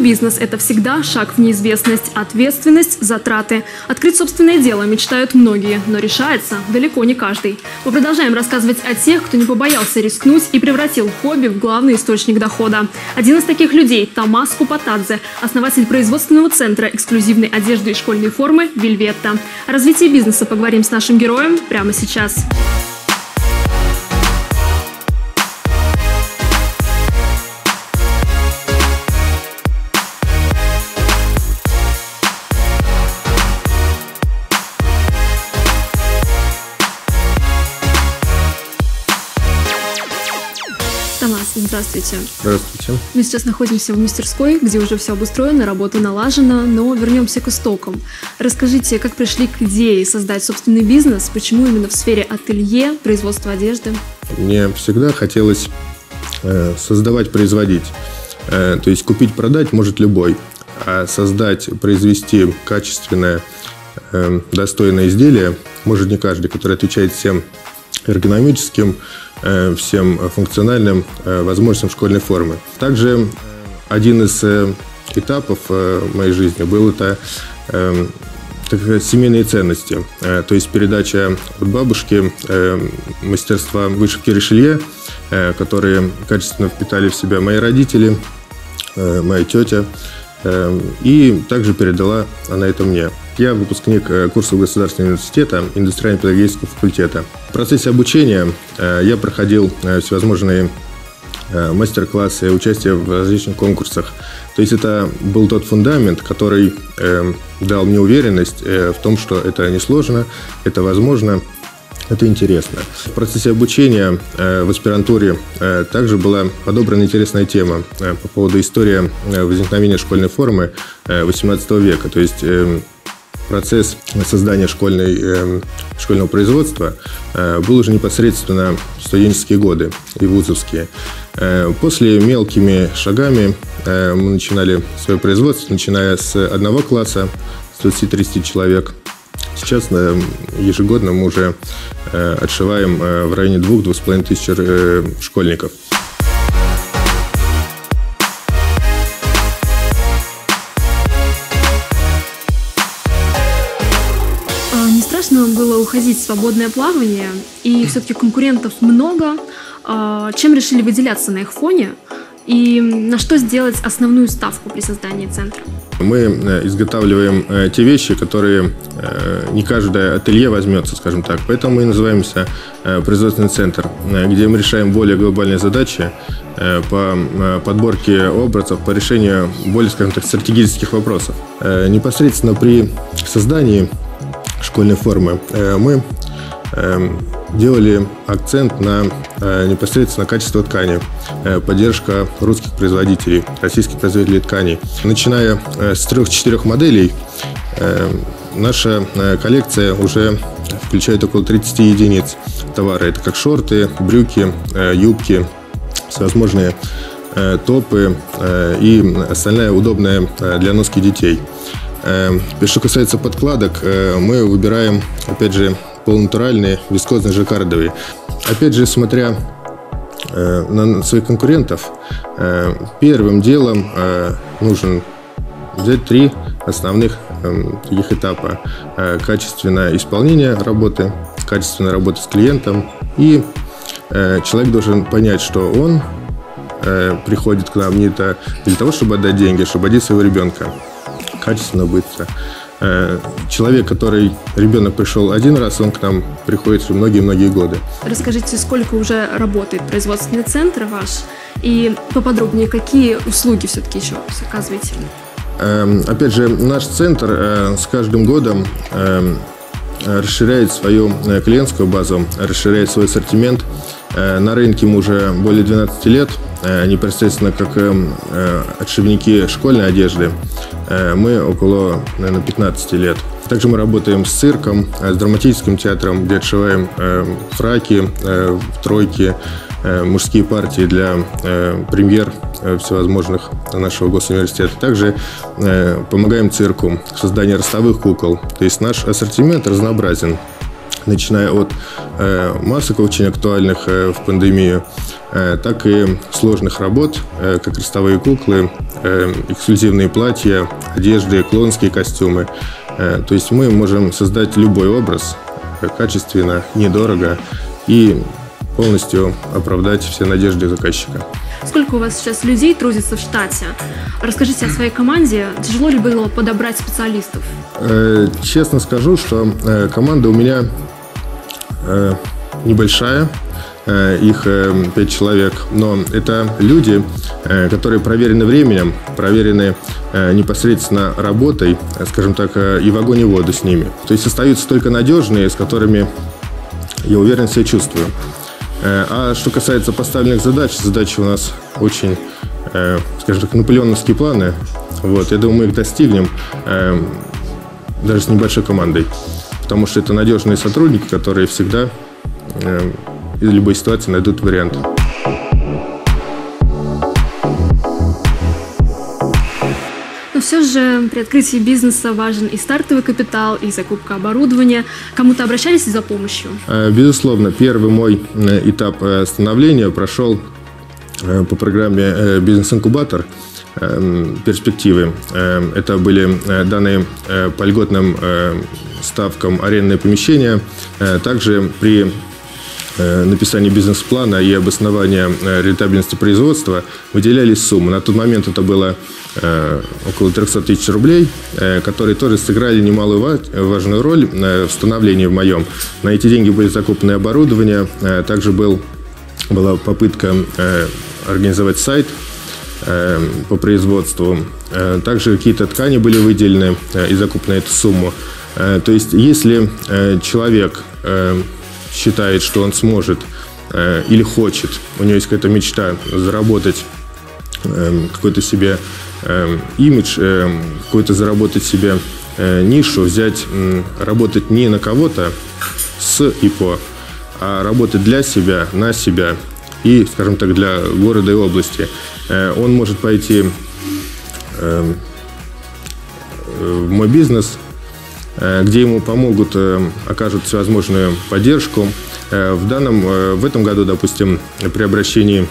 бизнес – это всегда шаг в неизвестность, ответственность, затраты. Открыть собственное дело мечтают многие, но решается далеко не каждый. Мы продолжаем рассказывать о тех, кто не побоялся рискнуть и превратил хобби в главный источник дохода. Один из таких людей – Томас Купатадзе, основатель производственного центра эксклюзивной одежды и школьной формы «Вельветта». О развитии бизнеса поговорим с нашим героем прямо сейчас. Томас, здравствуйте. Здравствуйте. Мы сейчас находимся в мастерской, где уже все обустроено, работа налажена, но вернемся к истокам. Расскажите, как пришли к идее создать собственный бизнес, почему именно в сфере ателье, производства одежды? Мне всегда хотелось создавать, производить. То есть купить, продать может любой, а создать, произвести качественное, достойное изделие может не каждый, который отвечает всем эргономическим, всем функциональным возможностям школьной формы. Также один из этапов моей жизни был это семейные ценности, то есть передача от бабушки мастерства вышивки решелье, которые качественно впитали в себя мои родители, моя тетя, и также передала она это мне. Я выпускник курсов Государственного университета индустриально-педагогического факультета. В процессе обучения я проходил всевозможные мастер-классы, участие в различных конкурсах. То есть это был тот фундамент, который дал мне уверенность в том, что это несложно, это возможно, это интересно. В процессе обучения в аспирантуре также была подобрана интересная тема по поводу истории возникновения школьной формы XVIII века. То есть процесс создания школьного производства был уже непосредственно в студенческие годы и вузовские. После мелкими шагами мы начинали свое производство, начиная с 1 класса, с 20-30 человек. Сейчас ежегодно мы уже отшиваем в районе 2-2,5 тысяч школьников. Не страшно было уходить в свободное плавание? И все-таки конкурентов много. Чем решили выделяться на их фоне? И на что сделать основную ставку при создании центра? Мы изготавливаем те вещи, которые не каждое ателье возьмется, скажем так. Поэтому мы и называемся производственный центр, где мы решаем более глобальные задачи по подборке образцов, по решению более, скажем так, стратегических вопросов. Непосредственно при создании школьной формы мы делали акцент на непосредственно качество ткани, поддержка русских производителей, российских производителей тканей. Начиная с 3-4 моделей, наша коллекция уже включает около 30 единиц товара. Это как шорты, брюки, юбки, всевозможные топы и остальная удобная для носки детей. Что касается подкладок, мы выбираем, опять же, полунатуральные, вискозные, жаккардовые. Опять же, смотря на своих конкурентов, первым делом нужно взять 3 основных таких этапа. Качественное исполнение работы, качественная работа с клиентом. И человек должен понять, что он приходит к нам не для того, чтобы отдать деньги, а чтобы одеть своего ребенка. Качественно, быстро. Человек, ребенок пришел один раз, он к нам приходит уже многие-многие годы. Расскажите, сколько уже работает производственный центр ваш? И поподробнее, какие услуги все-таки еще оказываете? Опять же, наш центр с каждым годом расширяет свою клиентскую базу, расширяет свой ассортимент. На рынке мы уже более 12 лет, непосредственно как отшивники школьной одежды. Мы около, наверное, 15 лет. Также мы работаем с цирком, с драматическим театром, где отшиваем фраки, тройки, мужские партии для премьер всевозможных нашего госуниверситета. Также помогаем цирку в создании ростовых кукол. То есть наш ассортимент разнообразен. начиная от масок, очень актуальных в пандемию, так и сложных работ, как ростовые куклы, эксклюзивные платья, одежды, клоунские костюмы. То есть мы можем создать любой образ качественно, недорого и полностью оправдать все надежды заказчика. Сколько у вас сейчас людей трудится в штате? Расскажите о своей команде. Тяжело ли было подобрать специалистов? Честно скажу, что команда у меня небольшая, их 5 человек, но это люди, которые проверены временем, проверены непосредственно работой, скажем так, и в огонь и воду с ними. То есть остаются только надежные, с которыми я уверен себя чувствую. А что касается поставленных задач, задачи у нас очень, скажем так, наполеоновские планы. Вот, я думаю, мы их достигнем даже с небольшой командой, потому что это надежные сотрудники, которые всегда из любой ситуации найдут вариант. Но все же при открытии бизнеса важен и стартовый капитал, и закупка оборудования. Кому-то обращались за помощью? Безусловно, первый мой этап становления прошел по программе «Бизнес-инкубатор. Перспективы». Это были данные по льготным ставкам арендные помещения. Также при написании бизнес-плана и обоснования рентабельности производства выделялись суммы. На тот момент это было около 300 тысяч рублей, которые тоже сыграли немалую важную роль в становлении в моем. На эти деньги были закуплены оборудование, также была попытка организовать сайт по производству. Также какие-то ткани были выделены и закуплены эту сумму. То есть, если человек считает, что он сможет или хочет, у него есть какая-то мечта заработать какой-то себе имидж, какой-то заработать себе нишу, взять, работать не на кого-то с и по, а работать для себя, на себя и, скажем так, для города и области. Он может пойти в мой бизнес, где ему помогут, окажут всевозможную поддержку. В этом году, допустим, при обращении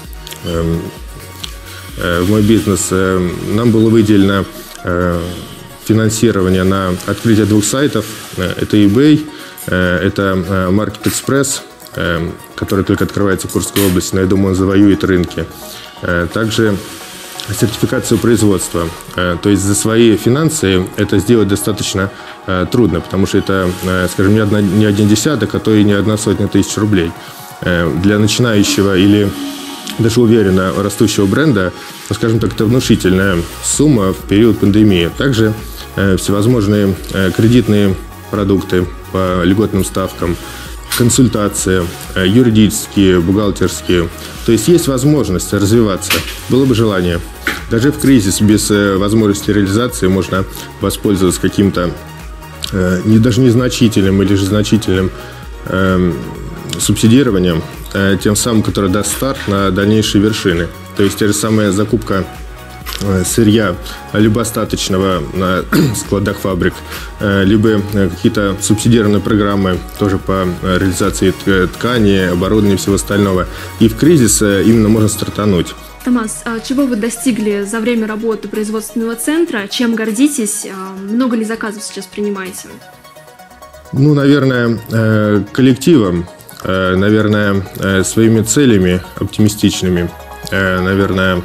в мой бизнес нам было выделено финансирование на открытие 2 сайтов. Это eBay, это Market Express, который только открывается в Курской области, но я думаю, он завоюет рынки. Также сертификацию производства. То есть за свои финансы это сделать достаточно трудно, потому что это, скажем, не один десяток, а то и не 100 тысяч рублей. Для начинающего или даже уверенно растущего бренда, скажем так, это внушительная сумма в период пандемии. Также всевозможные кредитные продукты по льготным ставкам, консультации, юридические, бухгалтерские. То есть возможность развиваться, было бы желание. Даже в кризис без возможности реализации можно воспользоваться каким-то даже незначительным или же значительным субсидированием, тем самым, которое даст старт на дальнейшие вершины. То есть та же самая закупка сырья, либо остаточного на складах фабрик, либо какие-то субсидированные программы тоже по реализации ткани, оборудования и всего остального. И в кризис именно можно стартануть. Томас, чего вы достигли за время работы производственного центра? Чем гордитесь? Много ли заказов сейчас принимаете? Ну, наверное, коллективом, наверное, своими целями оптимистичными, наверное,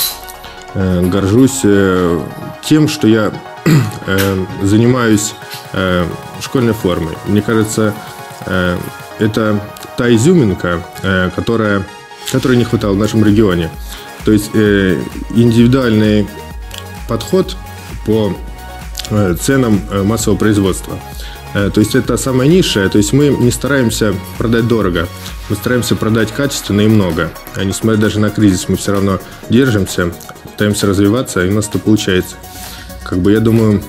горжусь тем, что я занимаюсь школьной формой. Мне кажется, это та изюминка, которой не хватало в нашем регионе. То есть индивидуальный подход по ценам массового производства. То есть это самая низшая. То есть мы не стараемся продать дорого, мы стараемся продать качественно и много. А несмотря даже на кризис, мы все равно держимся, пытаемся развиваться, и у нас это получается. Я думаю,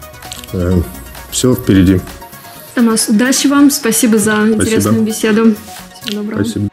все впереди. Томас, удачи вам, спасибо за интересную беседу. Всего доброго. Спасибо.